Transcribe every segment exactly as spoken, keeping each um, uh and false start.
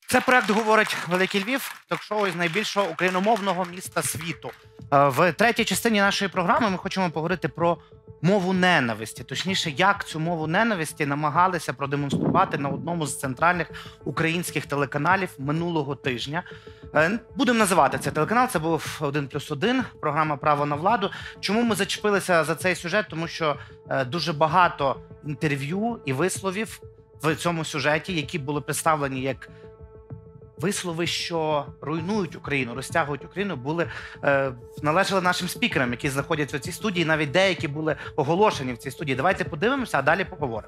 Це проект «Говорить Великий Львів», ток-шоу із найбільшого україномовного міста світу. В третій частині нашої програми ми хочемо поговорити про мову ненависті. Точніше, як цю мову ненависті намагалися продемонструвати на одному з центральних українських телеканалів минулого тижня. Будемо називати цей телеканал, це був один плюс один, програма «Право на владу». Чому ми зачепилися за цей сюжет? Тому що дуже багато інтерв'ю і висловів в цьому сюжеті, які були представлені як вислови, що руйнують Україну, розтягують Україну, були, е, належали нашим спікерам, які знаходяться в цій студії. Навіть деякі були оголошені в цій студії. Давайте подивимося, а далі поговоримо.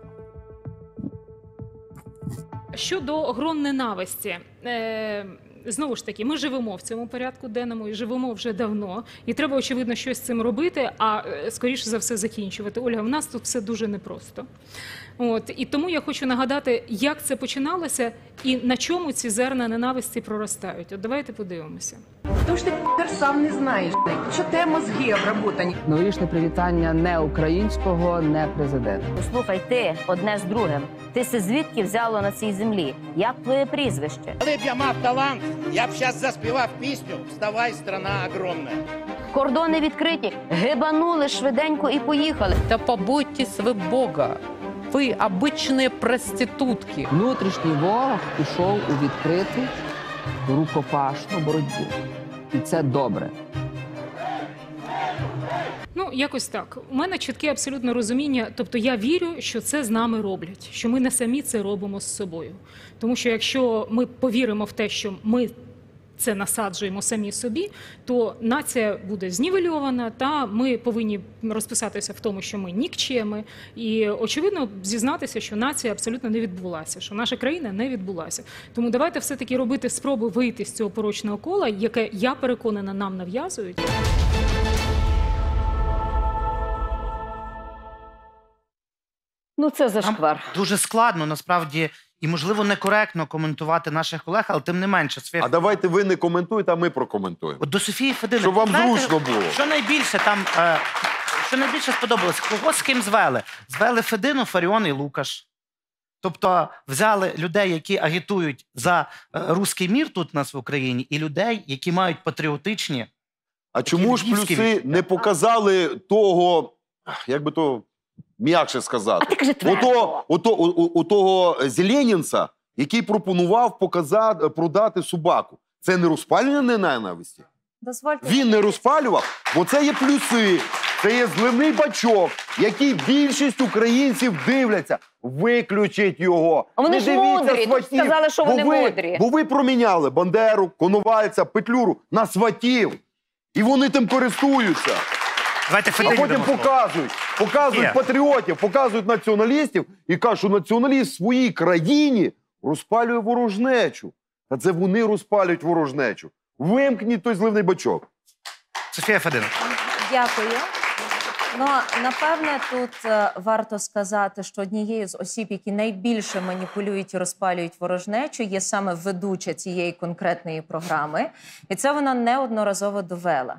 Щодо грон ненависті. Е, знову ж таки, ми живемо в цьому порядку денному і живемо вже давно. І треба, очевидно, щось з цим робити, а скоріше за все закінчувати. Ольга, в нас тут все дуже непросто. От, і тому я хочу нагадати, як це починалося і на чому ці зерна ненависті проростають. От давайте подивимося. Тому що ти сам не знаєш, що те мозги обработані. Новорічне привітання не українського, не президента. Послухай, ти одне з другим. Ти се звідки взяло на цій землі? Як твоє прізвище? Коли б я мав талант, я б зараз заспівав пісню «Вставай, страна огромна». Кордони відкриті, гибанули швиденько і поїхали. Та побойтесь ви Бога. Ви обичні проститутки. Внутрішній ворог пішов у відкриту рукопашну боротьбу. І це добре. Ну, якось так. У мене чітке абсолютно розуміння, тобто я вірю, що це з нами роблять, що ми не самі це робимо з собою. Тому що якщо ми повіримо в те, що ми це насаджуємо самі собі, то нація буде знівельована, та ми повинні розписатися в тому, що ми нікчеми, і, очевидно, зізнатися, що нація абсолютно не відбулася, що наша країна не відбулася. Тому давайте все-таки робити спроби вийти з цього порочного кола, яке, я переконана, нам нав'язують. Ну, це зашквар. Нам дуже складно, насправді, і, можливо, некоректно коментувати наших колег, але тим не менше. Софія... А давайте ви не коментуєте, а ми прокоментуємо. От до Софії Федини. Щоб вам знаєте, зручно було. Що найбільше там, е, що найбільше сподобалось? Кого з ким звели? Звели Федину, Фаріон і Лукаш. Тобто взяли людей, які агітують за е, руський мір тут у нас в Україні, і людей, які мають патріотичні. А чому ж плюси не показали того, як би то м'якше сказати, А ти кажи твердо. Ото, ото, у, у того Зеленінця, який пропонував показати, продати собаку. Це не розпалювання ненависті? Дозвольте. Він не розпалював, бо це є плюси. Це є зливний бачок, який більшість українців дивляться. Виключіть його. А вони не ж мудрі, тут сватів. сказали, що Бо вони ви, мудрі. Бо ви проміняли Бандеру, Коновальця, Петлюру на сватів. І вони тим користуються. Давайте А Федині потім дамо слово. показують, показують Є. патріотів, показують націоналістів і кажуть, що націоналіст в своїй країні розпалює ворожнечу. Та це вони розпалюють ворожнечу. Вимкніть той зливний бачок. Софія Федина. Дякую. Ну, напевне, тут е, варто сказати, що однією з осіб, які найбільше маніпулюють і розпалюють ворожнечу, є саме ведуча цієї конкретної програми. І це вона неодноразово довела.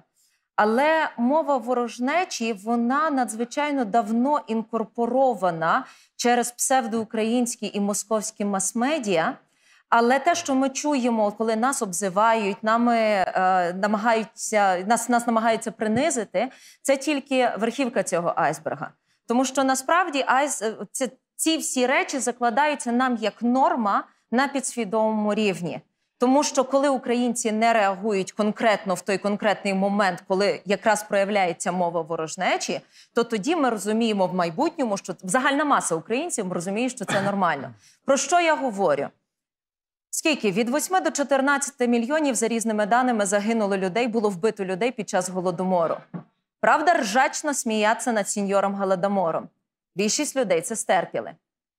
Але мова ворожнечі, вона надзвичайно давно інкорпорована через псевдоукраїнські і московські мас-медіа. Але те, що ми чуємо, коли нас обзивають, нами е, намагаються, нас, нас намагаються принизити, це тільки верхівка цього айсберга. Тому що насправді айс, ці, ці всі речі закладаються нам як норма на підсвідомому рівні. Тому що коли українці не реагують конкретно в той конкретний момент, коли якраз проявляється мова ворожнечі, то тоді ми розуміємо в майбутньому, що загальна маса українців розуміє, що це нормально. Про що я говорю? Скільки? Від восьми до чотирнадцяти мільйонів, за різними даними, загинуло людей, було вбито людей під час Голодомору. Правда, ржачно сміятися над сеньором Голодомором. Більшість людей це стерпіли.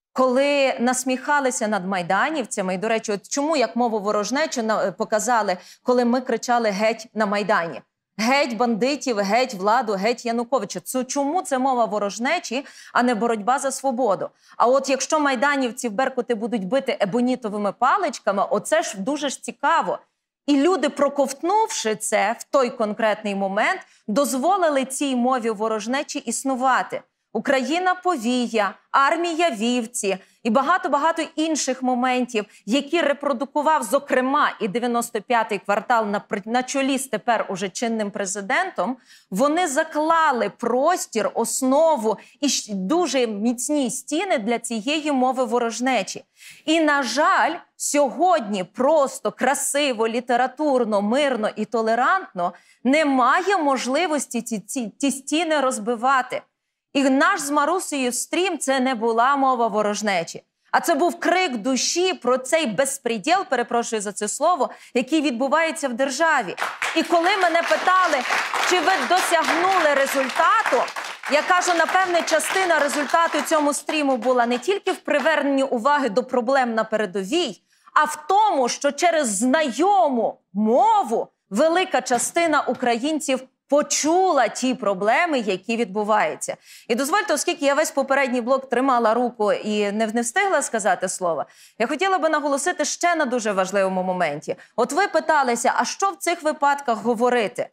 Коли насміхалися над майданівцями, і, до речі, от чому як мову ворожнечу показали, коли ми кричали «геть» на Майдані? Геть бандитів, геть владу, геть Януковича. Це чому це мова ворожнечі, а не боротьба за свободу? А от якщо майданівці в Беркути будуть бити ебонітовими паличками, оце ж дуже ж цікаво. І люди, проковтнувши це в той конкретний момент, дозволили цій мові ворожнечі існувати. Україна повія, армія вівці і багато-багато інших моментів, які репродукував, зокрема, і дев'яносто п'ятий квартал на, на чолі з тепер уже чинним президентом, вони заклали простір, основу і дуже міцні стіни для цієї мови ворожнечі. І, на жаль, сьогодні просто красиво, літературно, мирно і толерантно немає можливості ці, ці, ці стіни розбивати. І наш з Марусею стрім – це не була мова ворожнечі. А це був крик душі про цей безпреділ, перепрошую за це слово, який відбувається в державі. І коли мене питали, чи ви досягнули результату, я кажу, напевне, частина результату цьому стріму була не тільки в приверненні уваги до проблем на передовій, а в тому, що через знайому мову велика частина українців почула ті проблеми, які відбуваються. І дозвольте, оскільки я весь попередній блок тримала руку і не, не встигла сказати слово, я хотіла би наголосити ще на дуже важливому моменті. От ви питалися, а що в цих випадках говорити?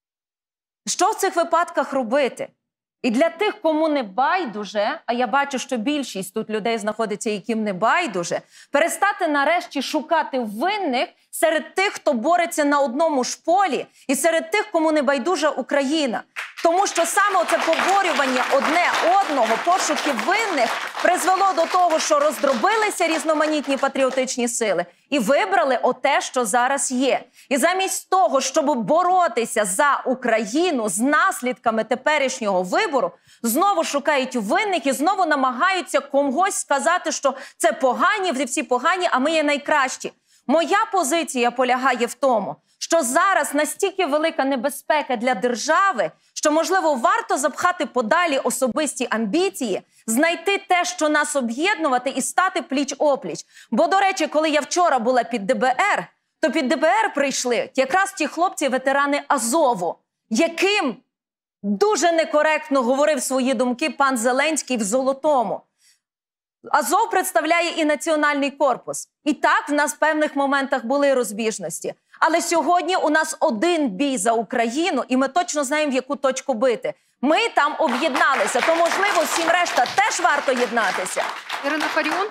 Що в цих випадках робити? І для тих, кому не байдуже, а я бачу, що більшість тут людей знаходиться, яким не байдуже, перестати нарешті шукати винних серед тих, хто бореться на одному ж полі, і серед тих, кому не байдужа Україна. Тому що саме оце поборювання одне одного, пошуки винних, призвело до того, що роздробилися різноманітні патріотичні сили і вибрали оте, що зараз є. І замість того, щоб боротися за Україну з наслідками теперішнього вибору, знову шукають винних і знову намагаються комусь сказати, що це погані, ви всі погані, а ми є найкращі. Моя позиція полягає в тому, що зараз настільки велика небезпека для держави, що, можливо, варто запхати подалі особисті амбіції, знайти те, що нас об'єднувати, і стати пліч-опліч. Бо, до речі, коли я вчора була під Д Б Р, то під Д Б Р прийшли якраз ті хлопці-ветерани Азову, яким дуже некоректно говорив свої думки пан Зеленський в Золотому. Азов представляє і Національний корпус. І так в нас в певних моментах були розбіжності. Але сьогодні у нас один бій за Україну, і ми точно знаємо, в яку точку бити. Ми там об'єдналися, то, можливо, всім решта теж варто єднатися. Ірина Фаріон.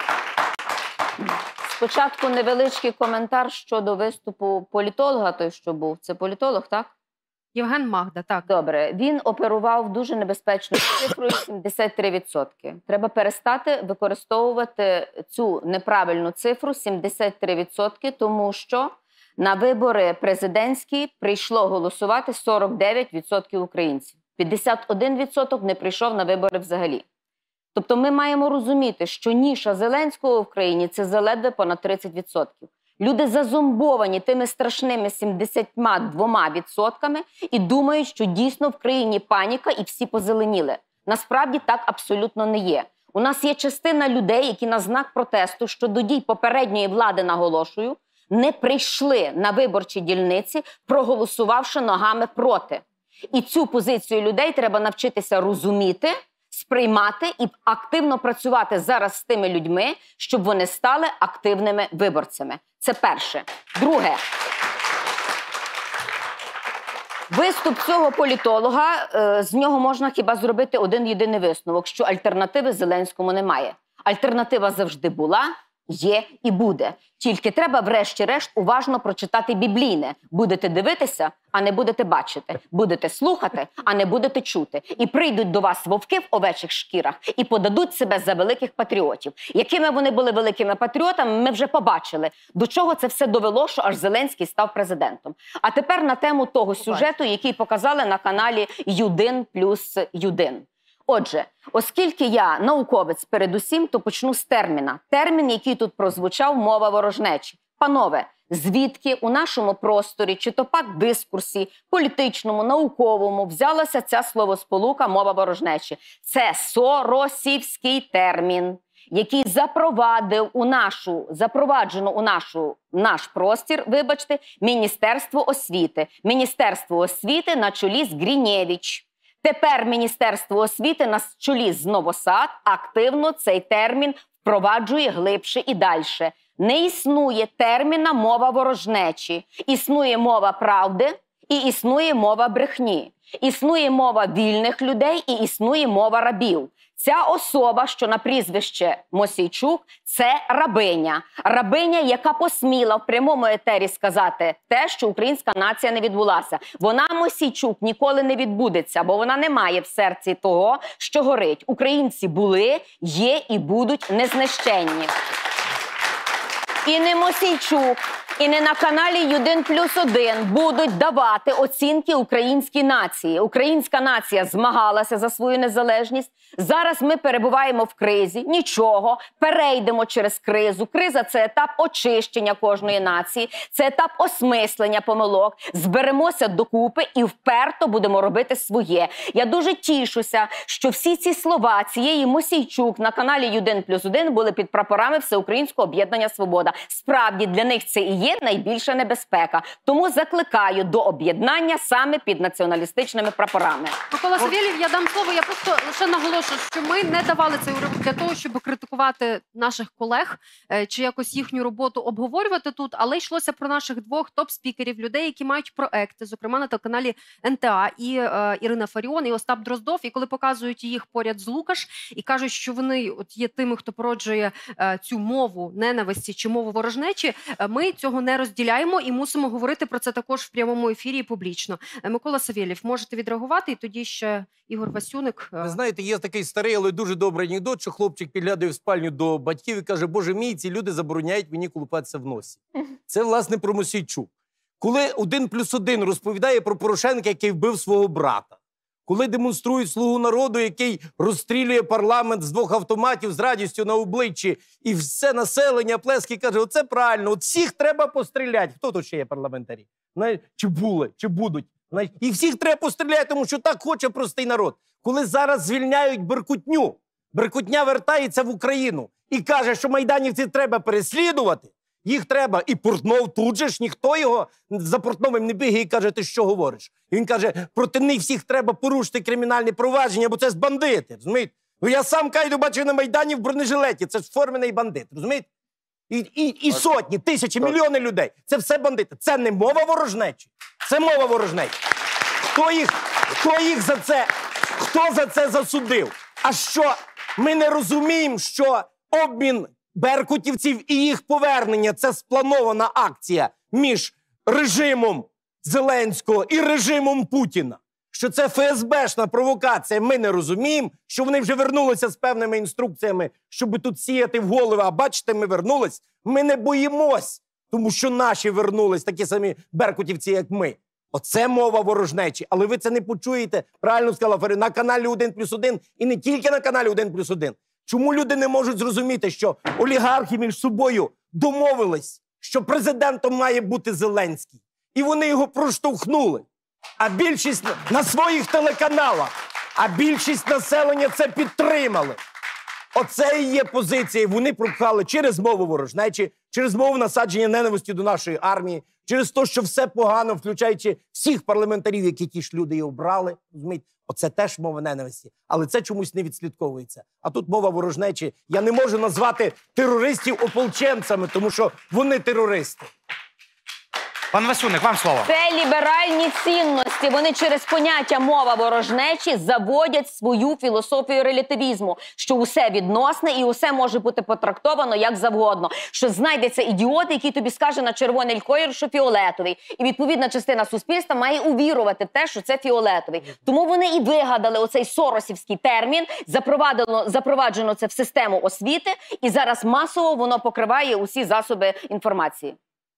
Спочатку невеличкий коментар щодо виступу політолога, той, що був. Це політолог, так? Євген Магда, так. Добре. Він оперував дуже небезпечною цифрою сімдесят три відсотки. Треба перестати використовувати цю неправильну цифру сімдесят три відсотки, тому що на вибори президентські прийшло голосувати сорок дев'ять відсотків українців. п'ятдесят один відсоток не прийшов на вибори взагалі. Тобто ми маємо розуміти, що ніша Зеленського в країні – це заледве понад тридцять відсотків. Люди зазомбовані тими страшними сімдесят два відсотками і думають, що дійсно в країні паніка і всі позеленіли. Насправді так абсолютно не є. У нас є частина людей, які на знак протесту щодо дій попередньої влади, наголошую, не прийшли на виборчі дільниці, проголосувавши ногами проти. І цю позицію людей треба навчитися розуміти, сприймати і активно працювати зараз з тими людьми, щоб вони стали активними виборцями. Це перше. Друге. Виступ цього політолога, з нього можна хіба зробити один єдиний висновок, що альтернативи Зеленському немає. Альтернатива завжди була, є і буде. Тільки треба, врешті-решт, уважно прочитати біблійне. Будете дивитися, а не будете бачити. Будете слухати, а не будете чути. І прийдуть до вас вовки в овечих шкірах і подадуть себе за великих патріотів. Якими вони були великими патріотами, ми вже побачили. До чого це все довело, що аж Зеленський став президентом. А тепер на тему того сюжету, який показали на каналі Юдин плюс Юдин. Отже, оскільки я науковець передусім, то почну з терміна. Термін, який тут прозвучав, мова ворожнечі. Панове, звідки у нашому просторі, чи то пак дискурсі, політичному, науковому, взялася ця словосполука мова ворожнечі? Це соросівський термін, який запровадив у нашу, запроваджено у нашу, наш простір, вибачте, Міністерство освіти. Міністерство освіти на чолі з Гриневич. Тепер Міністерство освіти на чолі з Новосад активно цей термін впроваджує глибше і дальше. Не існує терміна мова ворожнечі. Існує мова правди і існує мова брехні. Існує мова вільних людей і існує мова рабів. Ця особа, що на прізвище Мосійчук, це рабиня. Рабиня, яка посміла в прямому етері сказати те, що українська нація не відбулася. Вона, Мосійчук, ніколи не відбудеться, бо вона не має в серці того, що горить. Українці були, є і будуть незнищенні. І не Мосійчук, і не на каналі один плюс один будуть давати оцінки українській нації. Українська нація змагалася за свою незалежність. Зараз ми перебуваємо в кризі. Нічого, перейдемо через кризу. Криза – це етап очищення кожної нації, це етап осмислення помилок. Зберемося докупи і вперто будемо робити своє. Я дуже тішуся, що всі ці слова цієї Мосійчук на каналі один плюс один були під прапорами Всеукраїнського об'єднання «Свобода». Справді, для них це і є найбільша небезпека. Тому закликаю до об'єднання саме під націоналістичними прапорами. Микола Савєлєв, я дам слово. Я просто лише наголошую, що ми не давали цей уривок для того, щоб критикувати наших колег е, чи якось їхню роботу обговорювати тут, але йшлося про наших двох топ-спікерів, людей, які мають проекти, зокрема на телеканалі ен те а, і е, Ірина Фаріон, і Остап Дроздов. І коли показують їх поряд з Лукаш і кажуть, що вони от є тими, хто породжує е, цю мову ненависті чи мову ворожнечі, е, ми цього не розділяємо і мусимо говорити про це також в прямому ефірі і публічно. Е, Микола Савєлєв, можете відреагувати, і тоді ще Ігор Васюник. Ви знаєте, є такий старий, але дуже добрий анекдот, що хлопчик підглядає в спальню до батьків і каже: «Боже мій, ці люди забороняють мені колупатися в носі». Це, власне, про Мосійчук. Коли один плюс один розповідає про Порошенка, який вбив свого брата, коли демонструють «Слугу народу», який розстрілює парламент з двох автоматів з радістю на обличчі, і все населення плески каже: оце правильно, от всіх треба постріляти. Хто тут ще є парламентарі? Знаєте, чи були, чи будуть? Знаєте, і всіх треба постріляти, тому що так хоче простий народ. Коли зараз звільняють Беркутню, Беркутня вертається в Україну і каже, що майданівці треба переслідувати, їх треба, і Портнов тут же ж, ніхто його за Портновим не бігає і каже: ти що говориш? І він каже: проти них всіх треба порушити кримінальне провадження, бо це ж бандити, розумієте? Ну я сам Кайду бачив на Майдані в бронежилеті, це ж формений бандит, розумієте? І, і, і сотні, тисячі, мільйони людей, це все бандити. Це не мова ворожнечі, це мова ворожнечі. Хто їх, хто їх за це, хто за це засудив? А що, ми не розуміємо, що обмін беркутівців і їх повернення – це спланована акція між режимом Зеленського і режимом Путіна? Що це еф ес бешна провокація? Ми не розуміємо, що вони вже вернулися з певними інструкціями, щоб тут сіяти в голови. А бачите, ми вернулись. Ми не боїмось, тому що наші вернулись, такі самі беркутівці, як ми. Оце мова ворожнечі. Але ви це не почуєте, правильно сказала Фаріон, на каналі один плюс один і не тільки на каналі один плюс один. Чому люди не можуть зрозуміти, що олігархи між собою домовились, що президентом має бути Зеленський? І вони його проштовхнули. А більшість на своїх телеканалах, а більшість населення це підтримали. Оце і є позиція. Вони пропхали через мову ворожнечі, через мову насадження ненависті до нашої армії, через те, що все погано, включаючи всіх парламентарів, які ті ж люди і обрали. Розумієте? Оце теж мова ненависті. Але це чомусь не відслідковується. А тут мова ворожнечі. Я не можу назвати терористів ополченцями, тому що вони терористи. Пан Васюник, вам слово. Це ліберальні цінності. Вони через поняття мова ворожнечі заводять свою філософію релятивізму, що усе відносне і усе може бути потрактовано як завгодно. Що знайдеться ідіот, який тобі скаже на червоний колір, що фіолетовий. І відповідна частина суспільства має увірувати в те, що це фіолетовий. Тому вони і вигадали оцей соросівський термін, запровадено, запроваджено це в систему освіти, і зараз масово воно покриває усі засоби інформації.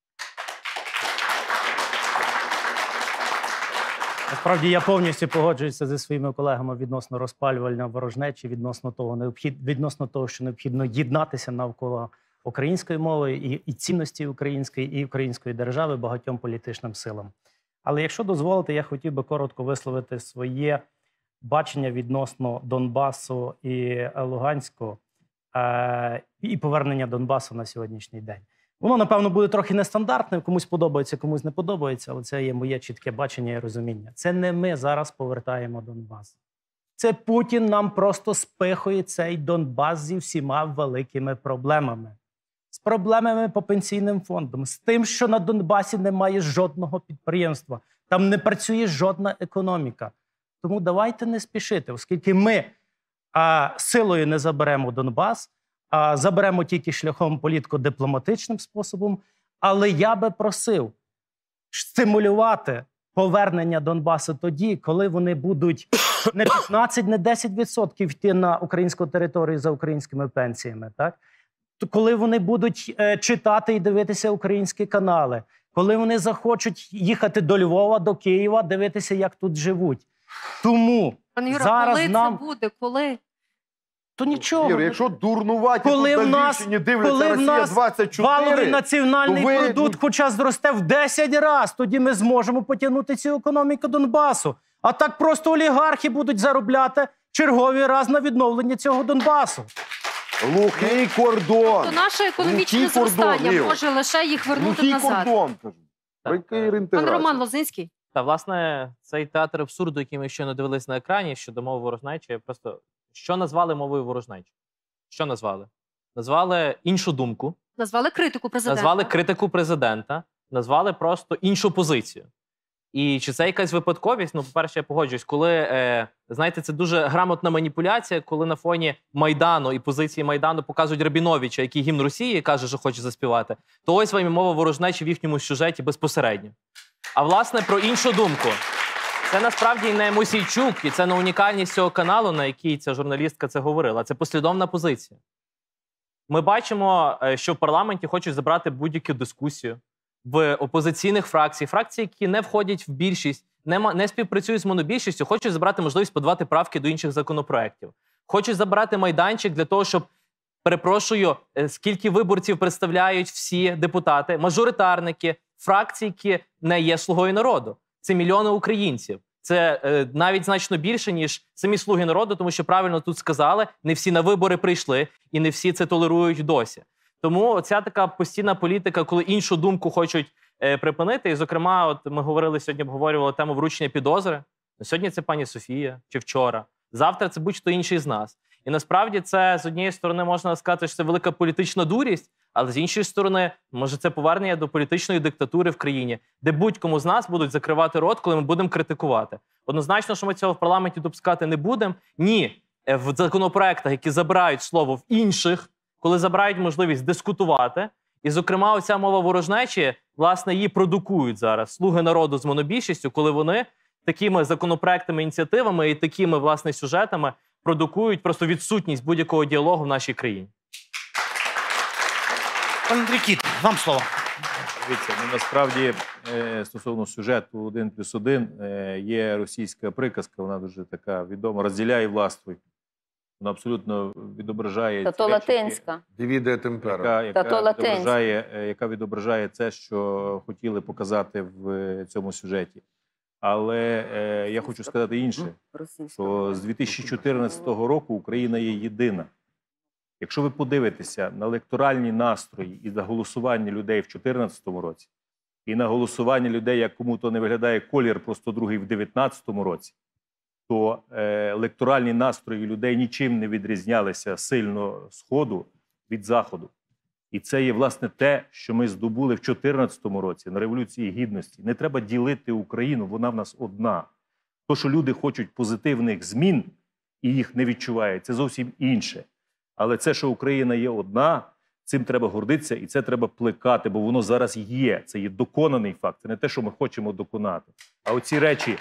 Насправді, я повністю погоджуюся зі своїми колегами відносно розпалювання ворожнечі, відносно того, необхід, відносно того, що необхідно єднатися навколо української мови і, і цінності української, і української держави багатьом політичним силам. Але якщо дозволите, я хотів би коротко висловити своє бачення відносно Донбасу і Луганську е, і повернення Донбасу на сьогоднішній день. Воно, напевно, буде трохи нестандартним, комусь подобається, комусь не подобається, але це є моє чітке бачення і розуміння. Це не ми зараз повертаємо Донбас. Це Путін нам просто спихує цей Донбас зі всіма великими проблемами. проблемами по пенсійним фондам, з тим, що на Донбасі немає жодного підприємства, там не працює жодна економіка. Тому давайте не спішити, оскільки ми а, силою не заберемо Донбас, а заберемо тільки шляхом політико-дипломатичним способом. Але я би просив стимулювати повернення Донбасу тоді, коли вони будуть не п'ятнадцять, не десять відсотків йти на українську територію за українськими пенсіями, так? То коли вони будуть е, читати і дивитися українські канали, коли вони захочуть їхати до Львова, до Києва, дивитися, як тут живуть. Тому Пане Юра, зараз коли нам... це буде? Коли? То нічого. Ір, якщо дурнуваті коли тут в на нас, Львівщині дивляться коли в Росія нас двадцять чотири, валовий національний то ви... продукт хоча зросте в десять разів, тоді ми зможемо потягнути цю економіку Донбасу. А так просто олігархи будуть заробляти черговий раз на відновлення цього Донбасу. Глухий кордон. То наше економічне Глухий зростання кордон, може лише їх вернути Глухий назад. кордон, кажу. Про який Пане реінтеграція? Роман Лозинський. Та, власне, цей театр абсурду, який ми щойно дивились на екрані щодо мови ворожнечі, просто що назвали мовою ворожнечі? Що назвали? Назвали іншу думку, Назвали критику президента. назвали критику президента, назвали просто іншу позицію. І чи це якась випадковість? Ну, по-перше, я погоджуюсь, коли, е, знаєте, це дуже грамотна маніпуляція, коли на фоні Майдану і позиції Майдану показують Рабіновича, який гімн Росії каже, що хоче заспівати, то ось вам і мова ворожнечі в їхньому сюжеті безпосередньо. А власне про іншу думку. Це насправді не Мосійчук, і це не унікальність цього каналу, на якій ця журналістка це говорила. Це послідовна позиція. Ми бачимо, що в парламенті хочуть забрати будь-яку дискусію. В опозиційних фракцій, фракції, які не входять в більшість, не, не співпрацюють з монобільшістю, хочуть забрати можливість подавати правки до інших законопроєктів. Хочуть забрати майданчик для того, щоб, перепрошую, скільки виборців представляють всі депутати, мажоритарники, фракції, які не є слугою народу. Це мільйони українців. Це е, навіть значно більше, ніж самі слуги народу, тому що правильно тут сказали, не всі на вибори прийшли і не всі це толерують досі. Тому ця така постійна політика, коли іншу думку хочуть е, припинити, і, зокрема, от ми говорили сьогодні, обговорювали тему вручення підозри. Сьогодні це пані Софія, чи вчора. Завтра це будь-хто інший з нас. І насправді це, з однієї сторони, можна сказати, що це велика політична дурість, але з іншої сторони, може це повернення до політичної диктатури в країні, де будь-кому з нас будуть закривати рот, коли ми будемо критикувати. Однозначно, що ми цього в парламенті допускати не будемо. Ні, в законопроектах, які забирають слово в інших, коли забирають можливість дискутувати. І, зокрема, оця мова ворожнечі, власне, її продукують зараз слуги народу з монобільшістю, коли вони такими законопроектами, ініціативами і такими, власне, сюжетами продукують просто відсутність будь-якого діалогу в нашій країні. Пане Андрій Кіт, вам слово. Дивіться, ну, насправді, е, стосовно сюжету один плюс один, е, є російська приказка, вона дуже така відома, розділяй і властвуй. Вона абсолютно відображає... Та то латинська. Дивіде темпера. Яка, яка, Та то латинська. відображає, е, яка відображає це, що хотіли показати в цьому сюжеті. Але е, я хочу сказати інше, що з дві тисячі чотирнадцятого року Україна є єдина. Якщо ви подивитеся на електоральні настрої і на голосування людей в дві тисячі чотирнадцятому році, і на голосування людей, як кому-то не виглядає колір, просто другий в дві тисячі дев'ятнадцятому році, то е, електоральні настрої людей нічим не відрізнялися сильно Сходу від Заходу. І це є, власне, те, що ми здобули в дві тисячі чотирнадцятому році на Революції Гідності. Не треба ділити Україну, вона в нас одна. То, що люди хочуть позитивних змін і їх не відчувають, це зовсім інше. Але це, що Україна є одна, цим треба гордитися і це треба плекати, бо воно зараз є. Це є доконаний факт. Це не те, що ми хочемо доконати. А оці речі...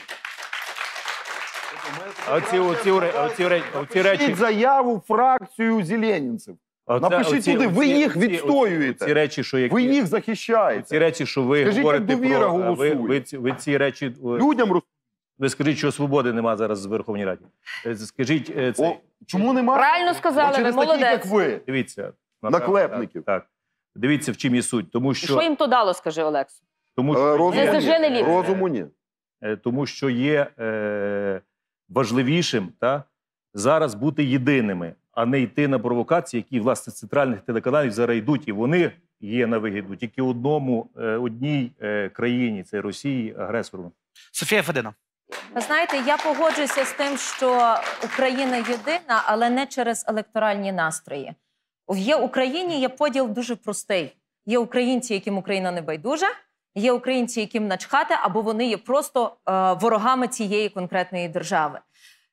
А оці, оці, оці, оці, оці речі... Напишіть заяву фракцію зеленінців. Оце, Напишіть оці, туди, ви оці, їх оці, відстоюєте. Оці речі, що які... Ви їх захищаєте. Ці речі, що ви Скажіть, говорите як довіра про... Ви, голосує. ви, ці- ви ці речі... Людям роз... Ви скажіть, що свободи нема зараз в Верховній Раді. Е, Скажіть... е, Це... О, чому нема? Правильно сказали, ви Через таких, молодець. як ви. Дивіться. Наклепників. Так, так. Дивіться, в чим є суть. Тому І що що... їм то дало, скажи, Олексу? Тому Е, що, Розуму Не зажили ні. ліпше. Розуму ні. е, тому що є е, важливішим та, зараз бути єдиними, а не йти на провокації, які, власне, з центральних телеканалів зараз йдуть, і вони є на вигіду тільки одному, е, одній е, країні, це Росії, агресору. Софія Федина. Ви знаєте, я погоджуюся з тим, що Україна єдина, але не через електоральні настрої. В Україні є поділ дуже простий. Є українці, яким Україна не байдужа, є українці, яким начхати, або вони є просто е, ворогами цієї конкретної держави.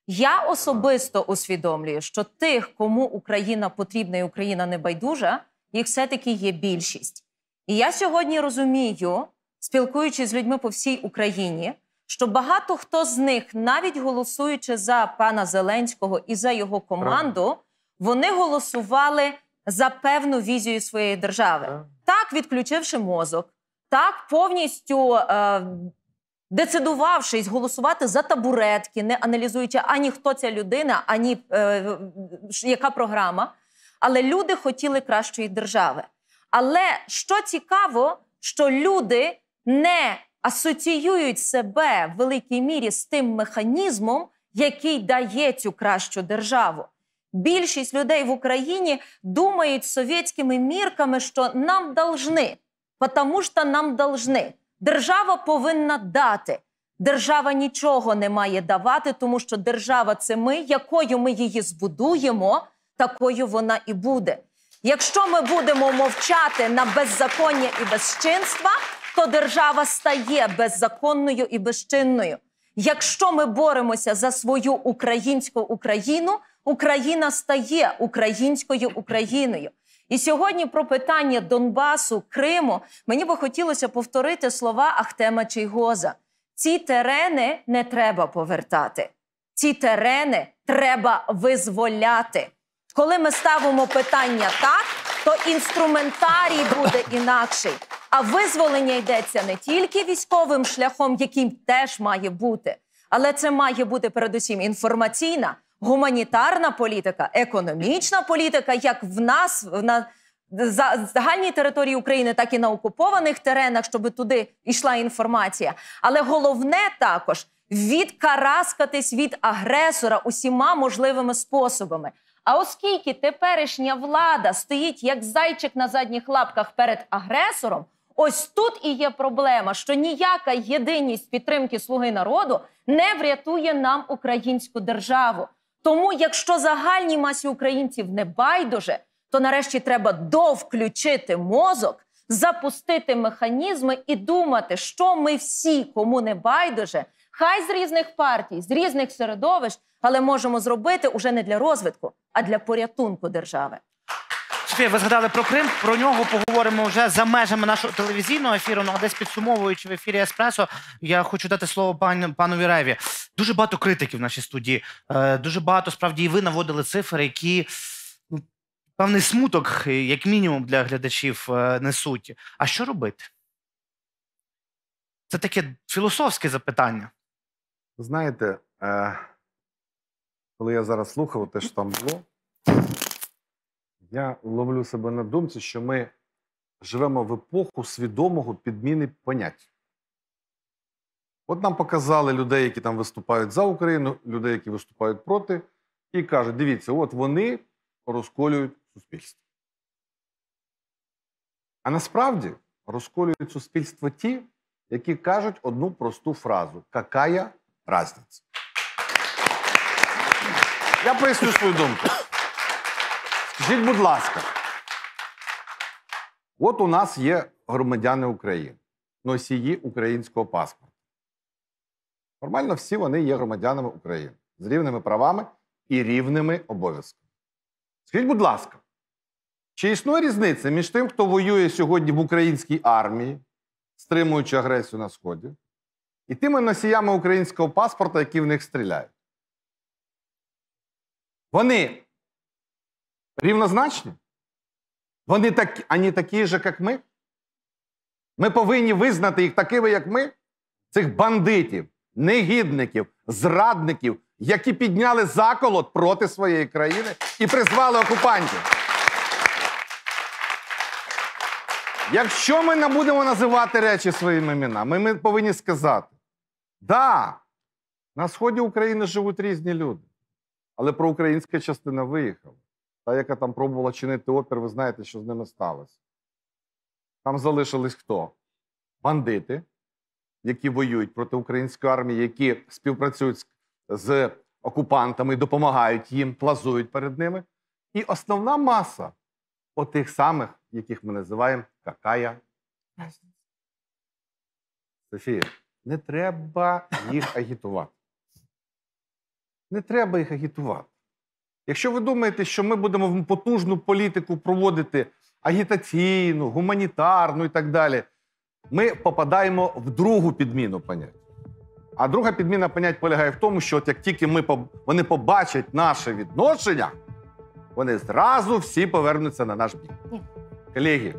Я особисто усвідомлюю, що тих, кому Україна потрібна і Україна не байдужа, їх все-таки є більшість. І я сьогодні розумію, спілкуючись з людьми по всій Україні, що багато хто з них, навіть голосуючи за пана Зеленського і за його команду, вони голосували за певну візію своєї держави. Так, відключивши мозок, так, повністю е, децидувавшись голосувати за табуретки, не аналізуючи ані хто ця людина, ані е, яка програма. Але люди хотіли кращої держави. Але що цікаво, що люди не асоціюють себе в великій мірі з тим механізмом, який дає цю кращу державу. Більшість людей в Україні думають совєтськими мірками, що нам должны, тому що нам должны. Держава повинна дати. Держава нічого не має давати, тому що держава – це ми, якою ми її збудуємо, такою вона і буде. Якщо ми будемо мовчати на беззаконня і безчинства, то держава стає беззаконною і безчинною. Якщо ми боремося за свою українську Україну, Україна стає українською Україною. І сьогодні про питання Донбасу, Криму, мені би хотілося повторити слова Ахтема Чийгоза. Ці терени не треба повертати. Ці терени треба визволяти. Коли ми ставимо питання так, то інструментарій буде інакший. А визволення йдеться не тільки військовим шляхом, яким теж має бути, але це має бути передусім інформаційна, гуманітарна політика, економічна політика, як в нас, на загальній території України, так і на окупованих теренах, щоб туди йшла інформація. Але головне також відкараскатись від агресора усіма можливими способами. А оскільки теперішня влада стоїть як зайчик на задніх лапках перед агресором, ось тут і є проблема, що ніяка єдиність підтримки «Слуги народу» не врятує нам українську державу. Тому, якщо загальній масі українців не байдуже, то нарешті треба довключити мозок, запустити механізми і думати, що ми всі, кому не байдуже, хай з різних партій, з різних середовищ, але можемо зробити уже не для розвитку, а для порятунку держави. Софія, ви згадали про Крим, про нього поговоримо вже за межами нашого телевізійного ефіру, ну а десь підсумовуючи в ефірі «Еспресо», я хочу дати слово пану, панові Реві. Дуже багато критиків в нашій студії, е, дуже багато, справді, і ви наводили цифри, які ну, певний смуток, як мінімум, для глядачів е, несуть. А що робити? Це таке філософське запитання. Знаєте, е, коли я зараз слухав те, що там було, я ловлю себе на думці, що ми живемо в епоху свідомого підміни понять. От нам показали людей, які там виступають за Україну, людей, які виступають проти, і кажуть, дивіться, от вони розколюють суспільство. А насправді розколюють суспільство ті, які кажуть одну просту фразу «Какая разниця?». Я поясню свою думку. Скажіть, будь ласка, от у нас є громадяни України, носії українського паспорта. Формально всі вони є громадянами України з рівними правами і рівними обов'язками. Скажіть, будь ласка, чи існує різниця між тим, хто воює сьогодні в українській армії, стримуючи агресію на Сході, і тими носіями українського паспорта, які в них стріляють? Вони рівнозначні? Вони так, ані такі ж, як ми? Ми повинні визнати їх такими, як ми? Цих бандитів, негідників, зрадників, які підняли заколот проти своєї країни і призвали окупантів. Якщо ми не будемо називати речі своїми іменами, ми повинні сказати, да, на сході України живуть різні люди, але проукраїнська частина виїхала. Та, яка там пробувала чинити опір, ви знаєте, що з ними сталося. Там залишились хто? Бандити, які воюють проти української армії, які співпрацюють з окупантами, допомагають їм, плазують перед ними. І основна маса отих самих, яких ми називаємо какая. Софія, не треба їх агітувати. Не треба їх агітувати. Якщо ви думаєте, що ми будемо потужну політику проводити агітаційну, гуманітарну і так далі, ми попадаємо в другу підміну понять. А друга підміна понять полягає в тому, що от як тільки ми, вони побачать наше відношення, вони зразу всі повернуться на наш бік. Ні. Колеги,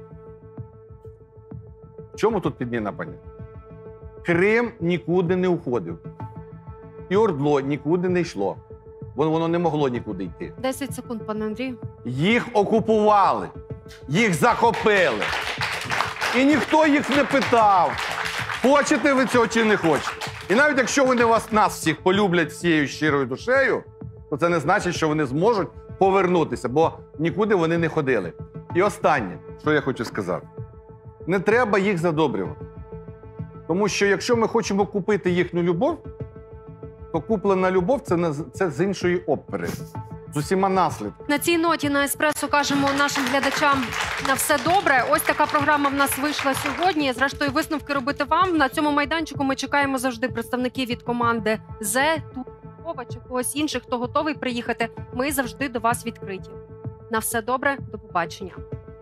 в чому тут підміна понять? Крим нікуди не уходив. І Ордло нікуди не йшло. Бо воно не могло нікуди йти. десять секунд, пане Андрію. Їх окупували, їх захопили. І ніхто їх не питав, хочете ви цього чи не хочете. І навіть якщо вони вас, нас всіх полюблять всією щирою душею, то це не значить, що вони зможуть повернутися, бо нікуди вони не ходили. І останнє, що я хочу сказати. Не треба їх задобрювати. Тому що якщо ми хочемо купити їхню любов, то куплена любов – це, не, це з іншої опери, з усіма наслідками. На цій ноті на Еспресо кажемо нашим глядачам на все добре. Ось така програма в нас вийшла сьогодні. Зрештою, висновки робити вам. На цьому майданчику ми чекаємо завжди представників від команди «Зе», Тукова чи когось інших, хто готовий приїхати. Ми завжди до вас відкриті. На все добре, до побачення.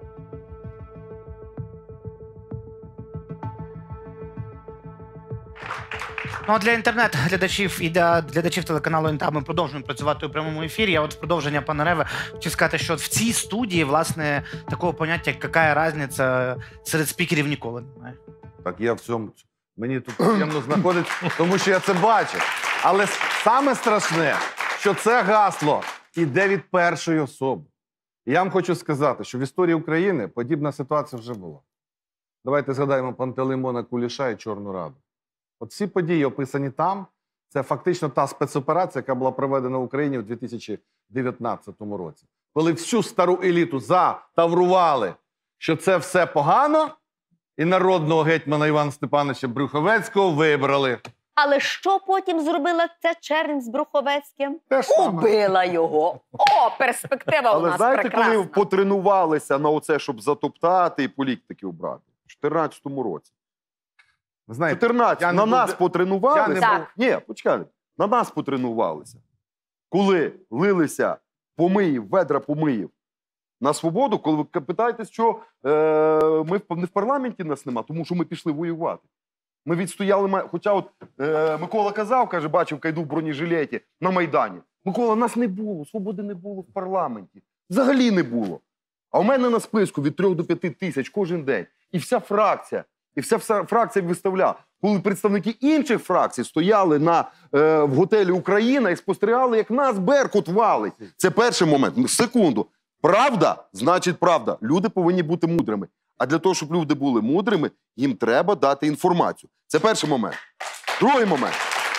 Ну, а для інтернет-глядачів і для глядачів телеканалу «Інта» ми продовжуємо працювати у прямому ефірі. Я от в продовження пана Реви хочу сказати, що в цій студії, власне, такого поняття, як «какая різниця», серед спікерів ніколи немає. Так я в цьому... Мені тут приємно знаходиться, тому що я це бачу. Але саме страшне, що це гасло іде від першої особи. І я вам хочу сказати, що в історії України подібна ситуація вже була. Давайте згадаємо Пантелеймона Куліша і Чорну Раду. От всі події, описані там, це фактично та спецоперація, яка була проведена в Україні у дві тисячі дев'ятнадцятому році. Коли всю стару еліту затаврували, що це все погано, і народного гетьмана Івана Степановича Брюховецького вибрали. Але що потім зробила ця чернь з Брюховецьким? Те ж саме. Убила його. О, перспектива у Але нас знаєте, прекрасна. коли потренувалися на оце, щоб затоптати і політиків брати? У чотирнадцятому році. Знаєте, чотирнадцять я не на буду- нас потренувалися. Я не Так. Ні, почекайте. На нас потренувалися. Коли лилися помиїв, ведра помиїв на свободу, коли ви питаєтесь, що е, ми в, не в парламенті нас нема, тому що ми пішли воювати. Ми відстояли, ма- хоча от е, Микола казав, каже, бачив, кайду в бронежилеті на Майдані. Микола, нас не було, свободи не було в парламенті. Взагалі не було. А у мене на списку від трьох до п'яти тисяч кожен день. І вся фракція, і вся, вся фракція виставляла. Коли представники інших фракцій стояли на, е, в готелі «Україна» і спостерігали, як нас Беркут валить. Це перший момент. Секунду. Правда, значить правда. Люди повинні бути мудрими. А для того, щоб люди були мудрими, їм треба дати інформацію. Це перший момент. Другий момент.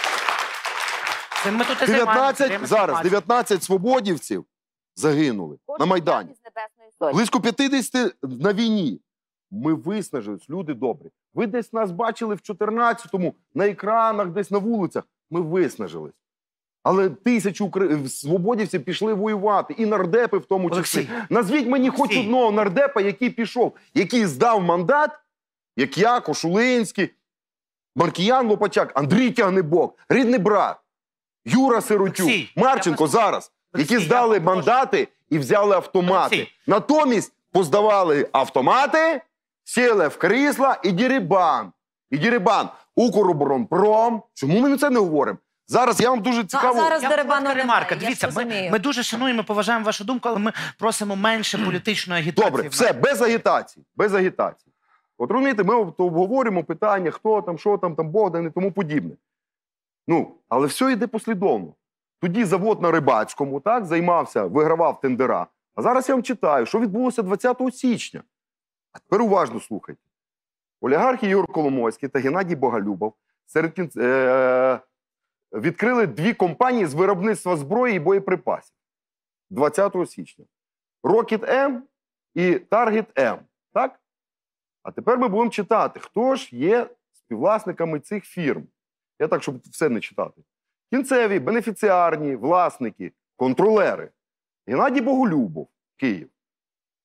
Це ми тут і дев'ятнадцять, займаємося, зараз даємо дев'ятнадцять свободівців загинули на Майдані. Близько п'ятдесят на війні. Ми виснажились, люди добрі. Ви десь нас бачили в чотирнадцятому, на екранах, десь на вулицях. Ми виснажились. Але тисячі укра... свободівців пішли воювати. І нардепи в тому числі. Олексій. Назвіть мені хоч Олексій. одного нардепа, який пішов, який здав мандат, як я, Кошулинський, Маркіян Лопачак, Андрій Тягнебок, рідний брат, Юра Сиротюк, Олексій, Марченко я вас- зараз, Олексій, які я здали попрошу. мандати і взяли автомати. Олексій. Натомість поздавали автомати, сіли в крісла і дірибан. І дірибан. Укроборонпром. Чому ми це не говоримо? Зараз я вам дуже цікаво... зараз Я дерибану коротка немає, ремарка. я Дивіться, ж ми, розумію. ми дуже шануємо, поважаємо вашу думку, але ми просимо менше політичної агітації. Добре, в все, нас. без агітації. Без агітації. От розумієте, ми от обговорюємо питання, хто там, що там, там Богдан і тому подібне. Ну, але все йде послідовно. Тоді завод на Рибацькому, так, займався, вигравав тендера. А зараз я вам читаю, що відбулося двадцятого січня. А тепер уважно слухайте. Олігархи Ігор Коломойський та Геннадій Боголюбов серед кінц... е... відкрили дві компанії з виробництва зброї і боєприпасів. двадцятого січня. Rocket M і Target M. Так? А тепер ми будемо читати, хто ж є співвласниками цих фірм. Я так, щоб все не читати. Кінцеві, бенефіціарні, власники, контролери. Геннадій Боголюбов, Київ.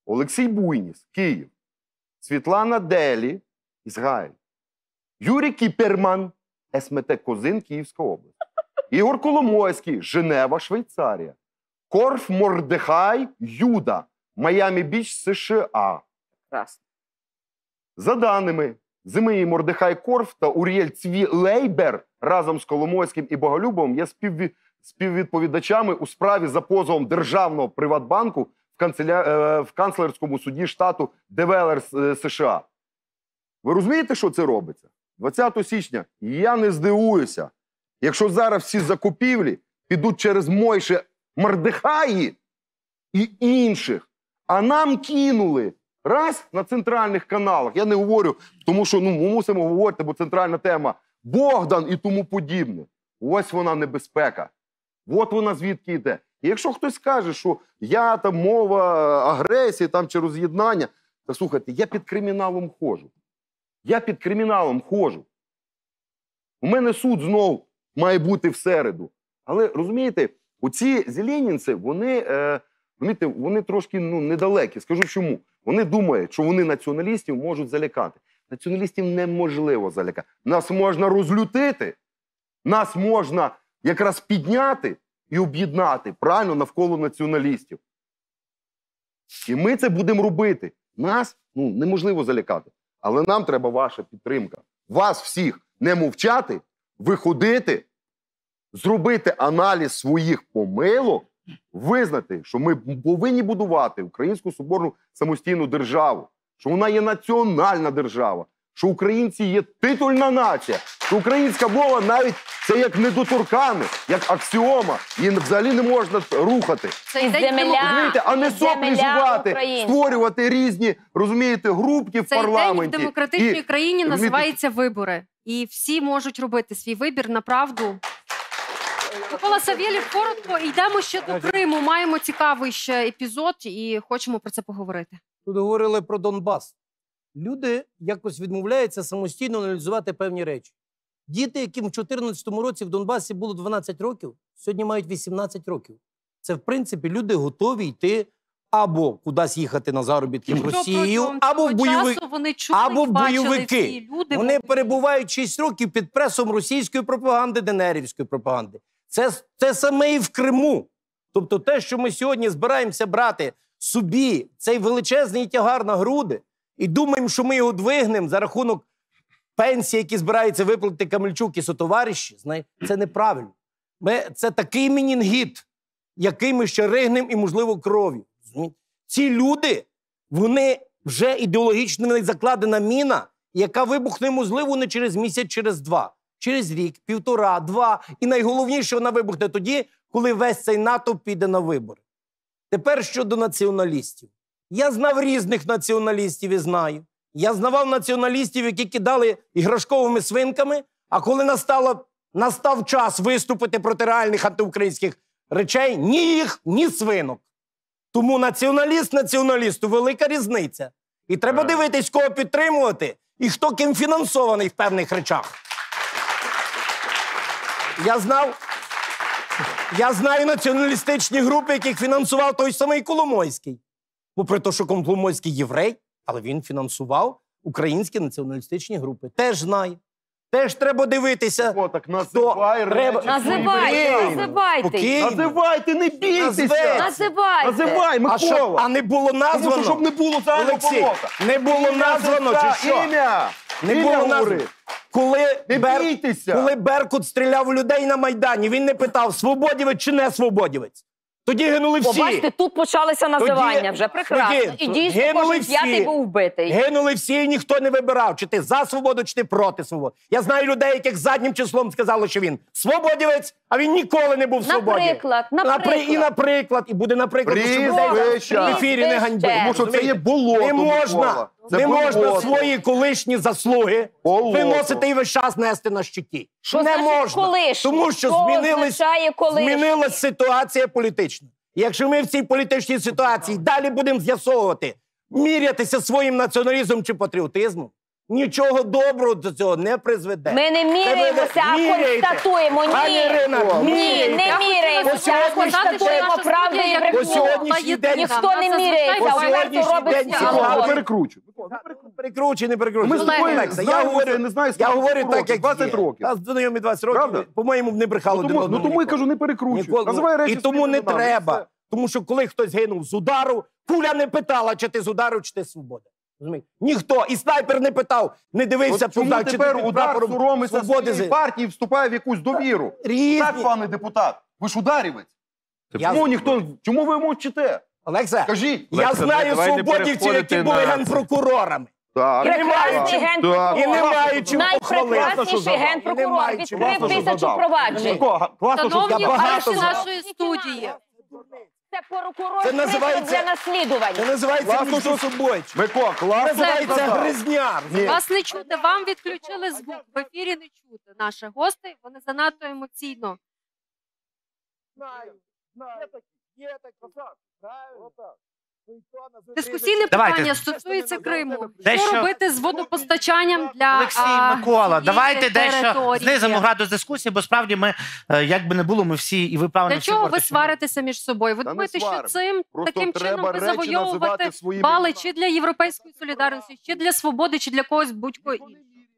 Олексій Буйніс, Київ. Світлана Делі, Ізраїль. Юрій Кіперман, ес ем те Козин, Київська область. Ігор Коломойський, Женева, Швейцарія. Корф Мордехай, Юда, Майамі-Біч, США. Красно. За даними Зимиї Мордехай Корф та Уріель Цві-Лейбер разом з Коломойським і Боголюбовим є співві... співвідповідачами у справі за позовом Державного Приватбанку в, канцеля... е, в канцлерському суді штату Делавер, е, США. Ви розумієте, що це робиться? двадцятого січня я не здивуюся, якщо зараз всі закупівлі підуть через Мойше Мордехаї і інших, а нам кинули раз на центральних каналах, я не говорю, тому що ну, ми мусимо говорити, бо центральна тема, Богдан і тому подібне. Ось вона небезпека. От вона звідки йде. І якщо хтось скаже, що я там мова агресії там, чи роз'єднання, то слухайте, я під криміналом ходжу. Я під криміналом ходжу. У мене суд знов має бути в середу. Але, розумієте, оці зеленінці, вони, е, розумієте, вони трошки ну, недалекі. Скажу чому. Вони думають, що вони націоналістів можуть залякати. Націоналістів неможливо залякати. Нас можна розлютити, нас можна якраз підняти і об'єднати, правильно, навколо націоналістів. І ми це будемо робити. Нас ну, неможливо залякати. Але нам треба ваша підтримка. Вас всіх не мовчати, виходити, зробити аналіз своїх помилок, визнати, що ми повинні будувати Українську соборну самостійну державу, що вона є національна держава, що українці є титульна нація, що українська мова навіть це як недоторкане, як аксіома, її взагалі не можна рухати. Це йде Розумієте, а не соплі жувати, створювати різні, розумієте, групки в Цей парламенті. день в демократичній І, країні розумієте, називається вибори. І всі можуть робити свій вибір на правду. Микола Савєлєв, коротко, йдемо ще до Криму. Маємо цікавий ще епізод і хочемо про це поговорити. Тут говорили про Донбас. Люди якось відмовляються самостійно аналізувати певні речі. Діти, яким в чотирнадцятому році в Донбасі було дванадцять років, сьогодні мають вісімнадцять років. Це, в принципі, люди готові йти або кудись їхати на заробітки в Росію, або в, бойови... Вони чули, або в бойовики. ці люди, вони перебувають шість років під пресом російської пропаганди, ДНРівської пропаганди. Це, це саме і в Криму. Тобто те, що ми сьогодні збираємося брати собі, цей величезний тягар на груди, і думаємо, що ми його двигнемо за рахунок пенсії, які збираються виплатити Камельчук і сотовариші, це неправильно. Ми, це такий менінгіт, який ми ще ригнемо і, можливо, кров'ю. Ці люди, вони вже ідеологічно не закладена міна, яка вибухне, можливо, не через місяць, через два. Через рік, півтора, два. І найголовніше, вона вибухне тоді, коли весь цей натовп піде на вибори. Тепер щодо націоналістів. Я знав різних націоналістів і знаю. Я знавав націоналістів, які кидали іграшковими свинками, а коли настало, настав час виступити проти реальних антиукраїнських речей, ні їх, ні свинок. Тому націоналіст націоналісту – велика різниця. І треба дивитись, кого підтримувати і хто ким фінансований в певних речах. Я знав, я знаю націоналістичні групи, яких фінансував той самий Коломойський. Попри те, що Коломойський єврей, але він фінансував українські націоналістичні групи. Теж знає. Теж треба дивитися. О, так називай треба... Називайте, називайте. Окей. Називайте, не бійтеся. Називайте. Називай, Микола. А, що, а не було названо? Тому що, щоб не було загального Олексій, поворота. не було Ім'я, названо, сестра, чи що? Ім'я. Не Ім'я було говори. названо. Коли, Не Бер... бійтеся. Коли Беркут стріляв у людей на Майдані, він не питав, свободівець чи не свободівець. Тоді гинули всі. Побачите, тут почалися називання Тоді... вже прекрасно. Тоді... І дійсно гинули кожен всі. п'ятий був вбитий. Гинули всі, і ніхто не вибирав, чи ти за свободу, чи ти проти свободи. Я знаю людей, яких заднім числом сказали, що він свободівець, а він ніколи не був в свободі. Наприклад, наприклад. І наприклад, і буде наприклад, що людей в ефірі не ганьбить. Тому що це є болото. Не можна, Це не болото. можна свої колишні заслуги Болото. виносити і весь час нести на щиті. Що не значить можна, колишні? тому що Що змінились, означає колишні? змінилась ситуація політична. І якщо ми в цій політичній ситуації далі будемо з'ясовувати, мірятися своїм націоналізмом чи патріотизмом, нічого доброго до цього не призведе. Ми не міряємося, а Міряєте. констатуємо. Ні, Пані Ірина, ні, міряєте. не міряємося, а По констатуємо правду і По брехню. сьогоднішній день... Ніхто не міряється, По у сьогоднішній нас робить день... всі. Микола, не ситуація- перекручуй. Перекручуй, не перекручуй. Ми з тобою Олекса, я знаємося, говорю, я не знаю, я скільки говорю років, так, як двадцять є. років. Нас знайомі двадцять років, Правда? по-моєму, не брехали Ну, один тому, ну одному тому я ніколи. кажу, не перекручуй. Ніколи. Називай речі І тому своїми не іменами, і треба. все. Тому що коли хтось гинув з удару, куля не питала, чи ти з удару, чи ти свобода. Розумієте? Ніхто. І снайпер не питав, не дивився, От чому туди, чи ти тепер під удар прапором соромиться свободи. своєї партії і вступає в якусь довіру? Різні. Так, пане депутат, ви ж ударівець. Я- Чому ніхто, чому ви мовчите? Олекса, Скажіть. я Олекса, знаю давайте свободівців, які переходити були на- генпрокурорами. Так. І не мають чим- Генпрокурор. і не мають чим похвалити. Найпрекрасніший генпрокурор відкрив Класно, що тисячу задав. проваджень. Микола, класно, що Шановні задав. гості нашої студії, Це прокурор Це пристав називається- для наслідувань. Це називається Класно, між що- собою. Микола, Це класно. називається задав. гризня. Ні. вас не чути, вам відключили звук. В ефірі не чути наших гостей, вони занадто емоційно. Дискусійне Давайте. питання стосується Криму. Дещо- Що робити з водопостачанням для Олексій, а, Микола, цієї давайте дещо території? знизимо градус дискусії, бо справді ми, е, як би не було, ми всі, і ви правильно Для всі чого ви говорите, що- сваритеся між собою? Ви Та не думаєте, що сваримо. цим Просто таким треба чином ви речі завойовувати називати своїми бали іменами. чи для європейської солідарності, чи для свободи, чи для когось будь-кого іншого?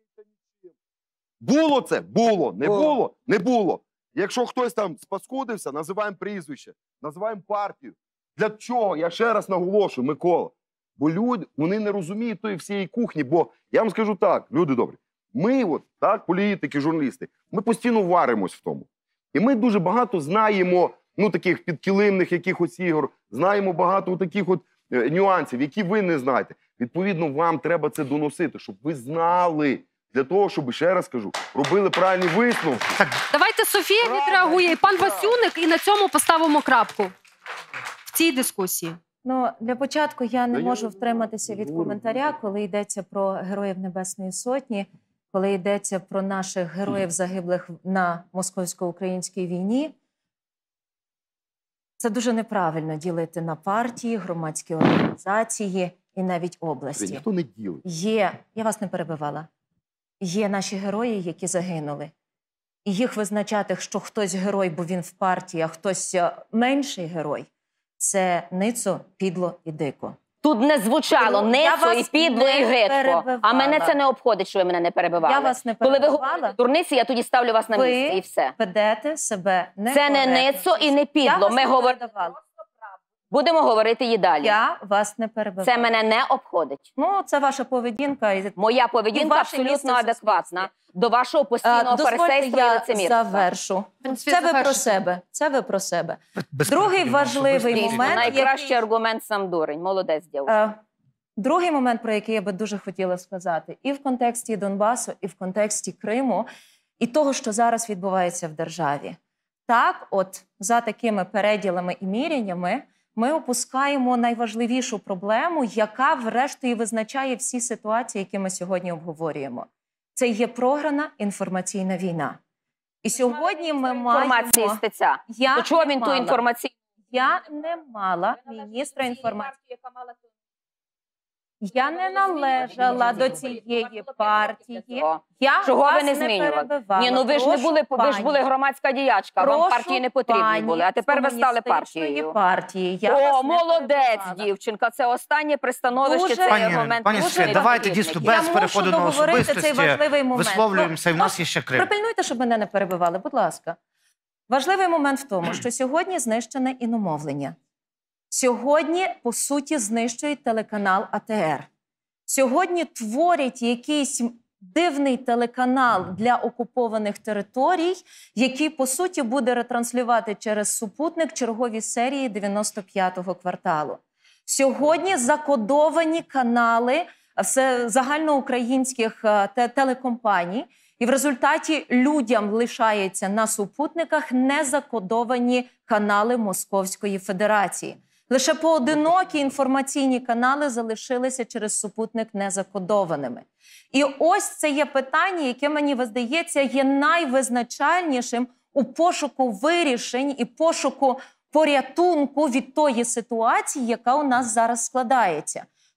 Було це? Було. Не Було. було? Не було. Якщо хтось там спаскудився, називаємо прізвище, називаємо партію. Для чого? Я ще раз наголошую, Микола. Бо люди, вони не розуміють тої всієї кухні, бо я вам скажу так, люди добрі, ми от, так, політики, журналісти, ми постійно варимось в тому. І ми дуже багато знаємо, ну, таких підкилимних якихось ігор, знаємо багато таких от е, нюансів, які ви не знаєте. Відповідно, вам треба це доносити, щоб ви знали, для того, щоб, ще раз кажу, робили правильні висновки. Давайте Софія відреагує, і пан Васюник, і на цьому поставимо крапку в цій дискусії. Ну, для початку я не Та я можу не втриматися від говорю. коментаря, коли йдеться про героїв Небесної Сотні, коли йдеться про наших героїв, загиблих на московсько-українській війні. Це дуже неправильно ділити на партії, громадські організації і навіть області. Ніхто не ділить. Є, я вас не перебивала, є наші герої, які загинули. І їх визначати, що хтось герой, бо він в партії, а хтось е, менший герой, це ницо, підло і дико. Тут не звучало Ну, я ницо, і вас підло, не і гидко. перебивала. А мене це не обходить, що ви мене не перебивали. Я вас не Коли ви перебивала. говорите дурниці, я тоді ставлю вас на Ви місце і все. ведете себе не Це не ницо і не підло. Ми говоримо. Будемо говорити і далі. Я вас не перебивала. Це мене не обходить. Ну, це ваша поведінка. І... Моя І поведінка ваше місце абсолютно в адекватна до вашого А, постійного дозвольте, фарисейства і я лицемірства. завершу. принципі, Це ви про завершуйте. себе. Це ви про себе. Без Другий проблем, важливий особисто. момент, Найкращий який- аргумент сам дурень. Молодець, дівчина. Е, Другий момент, про який я би дуже хотіла сказати, і в контексті Донбасу, і в контексті Криму, і того, що зараз відбувається в державі. Так, от за такими переділами і міряннями ми опускаємо найважливішу проблему, яка врешті визначає всі ситуації, які ми сьогодні обговорюємо. Це є програна інформаційна війна. І сьогодні ми Інформації маємо... стеця. Я До чого не він ту мала. інформацію? Я не мала міністра інформації. Я не належала до цієї партії. Я Чого вас ви не змінювали? перебивала. Ні, ну ви ж не Прошу, були, ви ж були пані. громадська діячка, вам Прошу, партії не потрібні пані, були, а тепер ви стали комуністичної партією. партії. Я О, вас не молодець, перебивала. дівчинка, це останнє пристановище, Дуже- цей Пані, аргумент. пані дуже Софія, давайте непотрібний. дійсно без Я переходу мушу на договорити цей особистості важливий момент. висловлюємося, і в нас Ну, є ще Крим. Припильнуйте, щоб мене не перебивали, будь ласка. Важливий момент в тому, що сьогодні знищене іномовлення. Сьогодні, по суті, знищують телеканал А Те Ер. Сьогодні творять якийсь дивний телеканал для окупованих територій, який, по суті, буде ретранслювати через супутник чергові серії дев'яносто п'ятого кварталу. Сьогодні закодовані канали все- загальноукраїнських е, те- телекомпаній, і в результаті людям лишаються на супутниках незакодовані канали Московської Федерації. Лише поодинокі інформаційні канали залишилися через супутник незакодованими. І ось це є питання, яке, мені здається, є найвизначальнішим у пошуку вирішень і пошуку порятунку від тої ситуації, яка у нас зараз складається.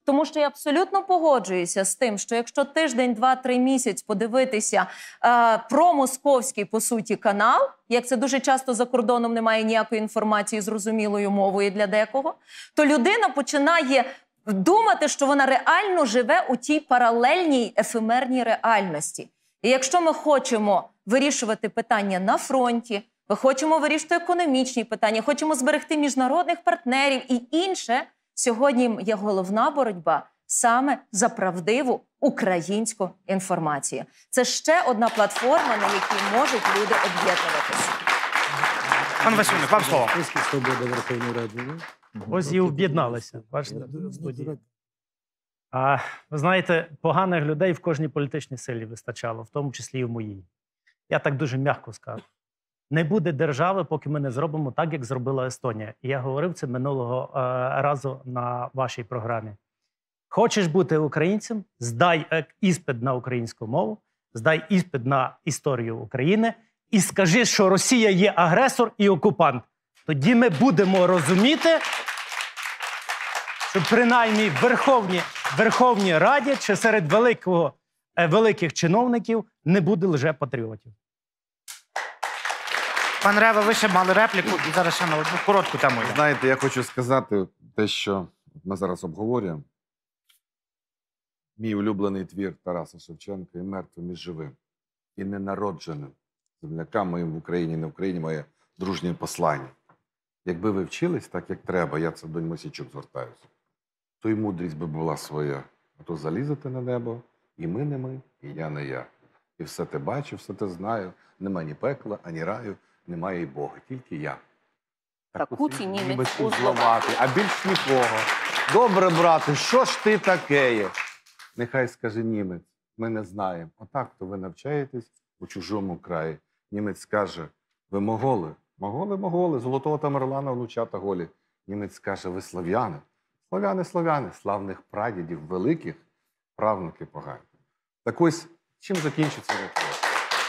Тому що я абсолютно погоджуюся з тим, що якщо тиждень, два, три місяць подивитися е, про московський, по суті, канал, як це дуже часто за кордоном немає ніякої інформації зрозумілою мовою для декого, то людина починає думати, що вона реально живе у тій паралельній ефемерній реальності. І якщо ми хочемо вирішувати питання на фронті, ми хочемо вирішити економічні питання, хочемо зберегти міжнародних партнерів і інше, сьогодні є головна боротьба саме за правдиву українську інформацію. Це ще одна платформа, на якій можуть люди об'єднуватися. Пан Васильович, вам слово. Свобода Верховної Ради. Ось і об'єдналися. Бачите, в студії. А ви знаєте, поганих людей в кожній політичній силі вистачало, в тому числі і в моїй. Я так дуже м'яко скажу. Не буде держави, поки ми не зробимо так, як зробила Естонія. І я говорив це минулого е, разу на вашій програмі. Хочеш бути українцем? Здай е, іспит на українську мову, здай іспит на історію України і скажи, що Росія є агресор і окупант. Тоді ми будемо розуміти, що принаймні в Верховній, Верховній Раді чи серед великого, е, великих чиновників не буде лже-патріотів. Пан Рева, ви ще мали репліку, і зараз ще на одну коротку тему йде. Знаєте, я хочу сказати те, що ми зараз обговорюємо. Мій улюблений твір Тараса Шевченка «І мертвим, і живим, і ненародженим землякам моїм в Україні, не в Україні, моє дружнє послання. Якби ви вчились так, як треба, я це до Мосійчук звертаюся, то й мудрість би була своя. А то залізете на небо, і ми не ми, і я не я. І все те бачу, все те знаю, нема ні пекла, ані раю, немає і Бога, тільки я. Так куці німець узловатий, а більш нікого. Добре, брате, що ж ти таке є? Нехай скаже німець, ми не знаємо. Отак, то ви навчаєтесь у чужому краї. Німець скаже, ви моголи. Моголи, моголи, золотого Тамерлана, внучата голі. Німець скаже, ви слав'яни. Слав'яни, слав'яни, славних прадідів великих, правнуки погані. Так ось, чим закінчиться вопрос?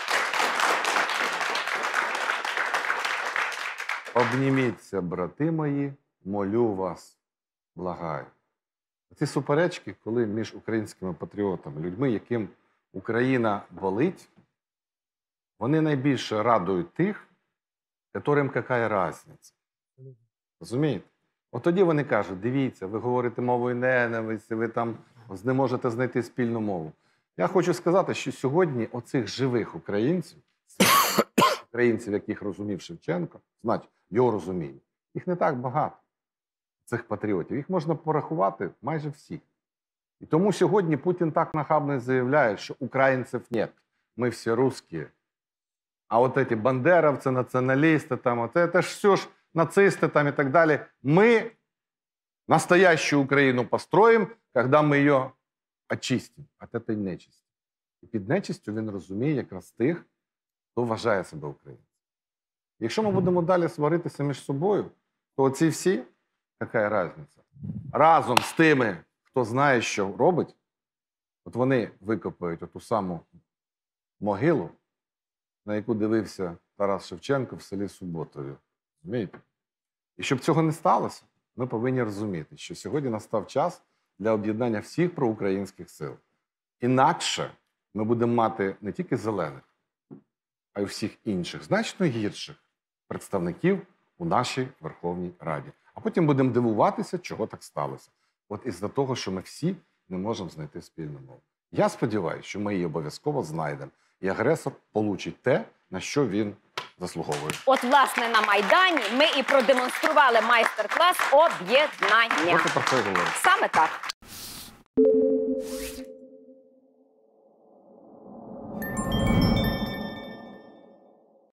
Обніміться, брати мої, молю вас, благаю. Ці суперечки, коли між українськими патріотами, людьми, яким Україна болить, вони найбільше радують тих, яким яка різниця. Розумієте? От тоді вони кажуть, дивіться, ви говорите мовою ненависті, ви там не можете знайти спільну мову. Я хочу сказати, що сьогодні оцих живих українців, українців, яких розумів Шевченко, значить, його розуміння, їх не так багато, цих патріотів. Їх можна порахувати майже всі. І тому сьогодні Путін так нахабно заявляє, що українців нет, ми всі русські. А от ці бандеровці, націоналісти, там, от це ж все ж нацисти там і так далі. Ми настоящую Україну построїмо, коли ми її очистимо від цієї нечисті. І під нечистю він розуміє якраз тих, хто вважає себе українцем. Якщо ми будемо далі сваритися між собою, то оці всі, яка різниця, разом з тими, хто знає, що робить, от вони викопають оту саму могилу, на яку дивився Тарас Шевченко в селі Суботові. Розумієте? І щоб цього не сталося, ми повинні розуміти, що сьогодні настав час для об'єднання всіх проукраїнських сил. Інакше ми будемо мати не тільки зелених, а й всіх інших, значно гірших представників у нашій Верховній Раді. А потім будемо дивуватися, чого так сталося. От із-за того, що ми всі не можемо знайти спільну мову. Я сподіваюся, що ми її обов'язково знайдемо. І агресор получить те, на що він заслуговує. От, власне, на Майдані ми і продемонстрували майстер-клас об'єднання. От і про це говорю. Саме так.